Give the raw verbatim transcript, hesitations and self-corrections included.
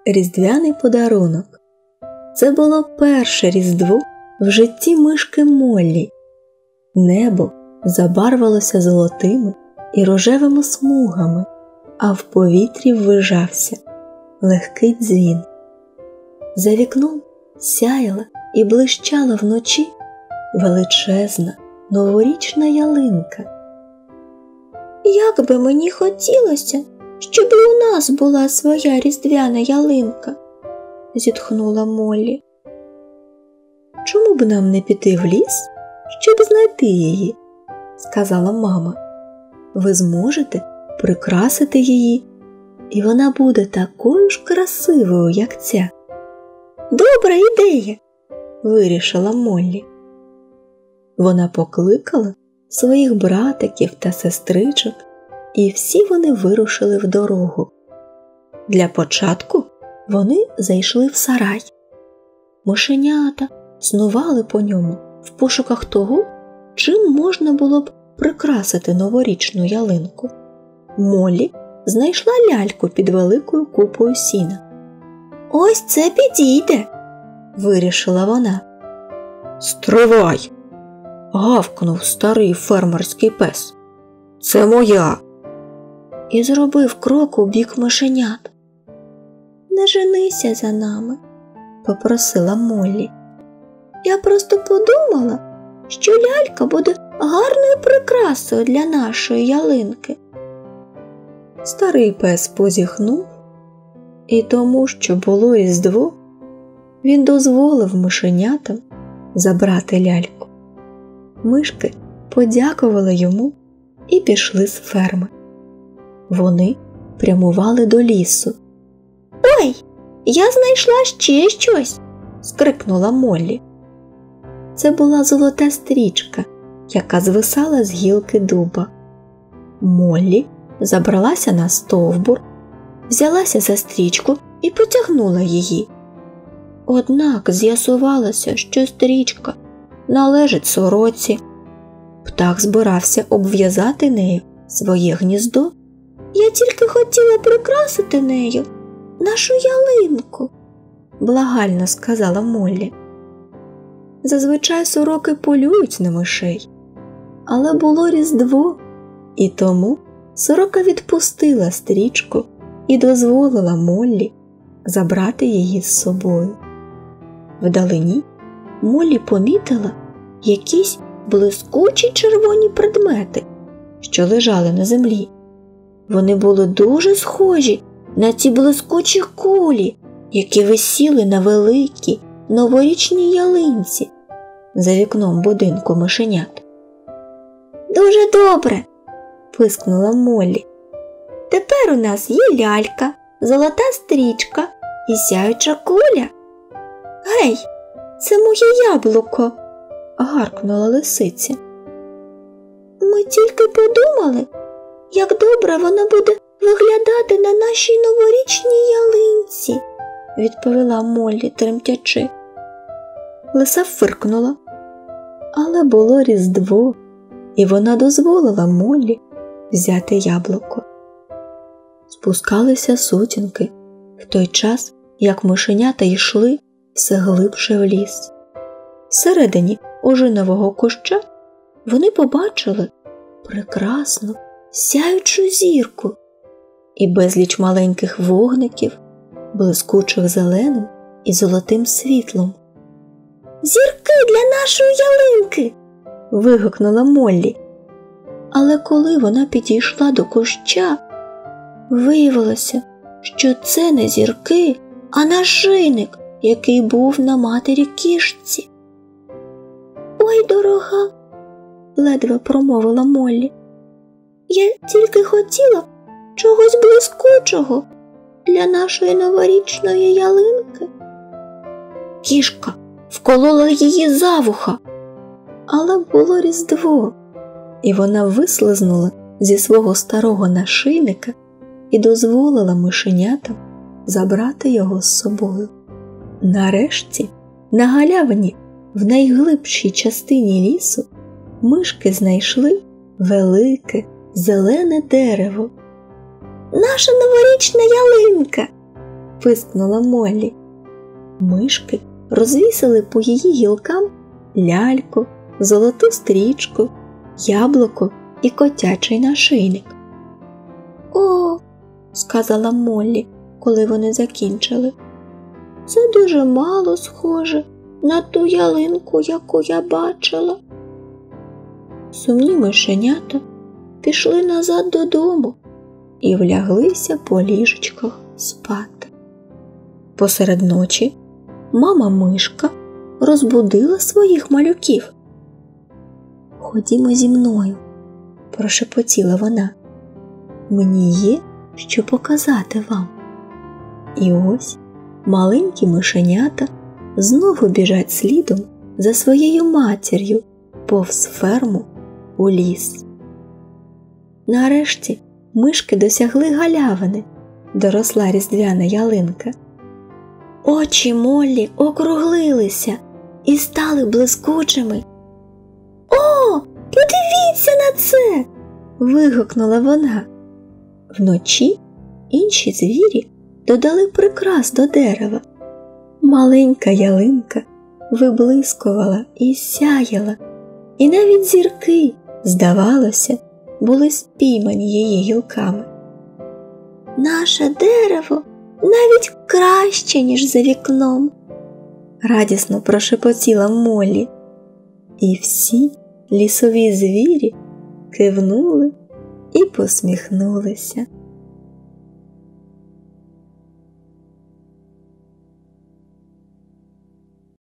Різдвяний подарунок. Це було перше Різдво в житті мишки Моллі. Небо забарвилося золотими і рожевими смугами, а в повітрі ввижався легкий дзвін. За вікном сяяла і блищала вночі величезна новорічна ялинка. «Як би мені хотілося, щоб у нас була своя різдвяна ялинка», – зітхнула Моллі. «Чому б нам не піти в ліс, щоб знайти її?» – сказала мама. «Ви зможете прикрасити її, і вона буде такою ж красивою, як ця». «Добра ідея!» – вирішила Моллі. Вона покликала своїх братиків та сестричок, і всі вони вирушили в дорогу. Для початку вони зайшли в сарай. Мишенята снували по ньому в пошуках того, чим можна було б прикрасити новорічну ялинку. Моллі знайшла ляльку під великою купою сіна. «Ось це підійде!» – вирішила вона. «Стривай!» – гавкнув старий фермерський пес. «Це моя!» І зробив крок у бік мишенят. «Не женися за нами», – попросила Моллі. «Я просто подумала, що лялька буде гарною прикрасою для нашої ялинки». Старий пес позіхнув, і тому, що було Різдво, він дозволив мишенятам забрати ляльку. Мишки подякували йому і пішли з ферми. Вони прямували до лісу. «Ой, я знайшла ще щось!» – скрикнула Моллі. Це була золота стрічка, яка звисала з гілки дуба. Моллі забралася на стовбур, взялася за стрічку і потягнула її. Однак з'ясувалося, що стрічка належить сороці. Птах збирався обв'язати нею своє гніздо. «Я тільки хотіла прикрасити нею нашу ялинку», – благально сказала Моллі. Зазвичай сороки полюють на мишей, але було Різдво, і тому сорока відпустила стрічку і дозволила Моллі забрати її з собою. Вдалині Моллі помітила якісь блискучі червоні предмети, що лежали на землі. Вони були дуже схожі на ті блискучі кулі, які висіли на великій новорічній ялинці за вікном будинку мишенят. «Дуже добре!» – пискнула Моллі. «Тепер у нас є лялька, золота стрічка і сяюча куля». «Гей, це моє яблуко!» – гаркнула лисиця. «Ми тільки подумали, як добре воно буде виглядати на нашій новорічній ялинці», – відповіла Моллі, тремтячи. Лиса фиркнула. Але було Різдво, і вона дозволила Моллі взяти яблуко. Спускалися сутінки в той час, як мишенята йшли все глибше в ліс. Всередині ожинового куща вони побачили прекрасну сяючу зірку і безліч маленьких вогників, блискучих зеленим і золотим світлом. «Зірки для нашої ялинки!» – вигукнула Моллі. Але коли вона підійшла до куща, виявилося, що це не зірки, а нашийник, який був на матері кішці. «Ой, дорога!» – ледве промовила Моллі. «Я тільки хотіла чогось блискучого для нашої новорічної ялинки». Кішка вколола її за вуха. Але було Різдво, і вона вислизнула зі свого старого нашийника і дозволила мишенятам забрати його з собою. Нарешті, на галявині, в найглибшій частині лісу, мишки знайшли велике зелене дерево. «Наша новорічна ялинка!» – пискнула Моллі. Мишки розвісили по її гілкам ляльку, золоту стрічку, яблуко і котячий нашийник. «О!» – сказала Моллі, коли вони закінчили. «Це дуже мало схоже на ту ялинку, яку я бачила». Сумні мишенята пішли назад додому і вляглися по ліжечках спати. Посеред ночі мама мишка розбудила своїх малюків. «Ходімо зі мною», – прошепотіла вона. «Мені є що показати вам». І ось маленькі мишенята знову біжать слідом за своєю матір'ю повз ферму у ліс. Нарешті мишки досягли галявини, де росла різдвяна ялинка. Очі Моллі округлилися і стали блискучими. «О, подивіться на це!» – вигукнула вона. Вночі інші звірі додали прикрас до дерева. Маленька ялинка виблискувала і сяяла, і навіть зірки, здавалося, були спіймані її гілками. «Наше дерево навіть краще, ніж за вікном!» – радісно прошепотіла Моллі. І всі лісові звірі кивнули і посміхнулися.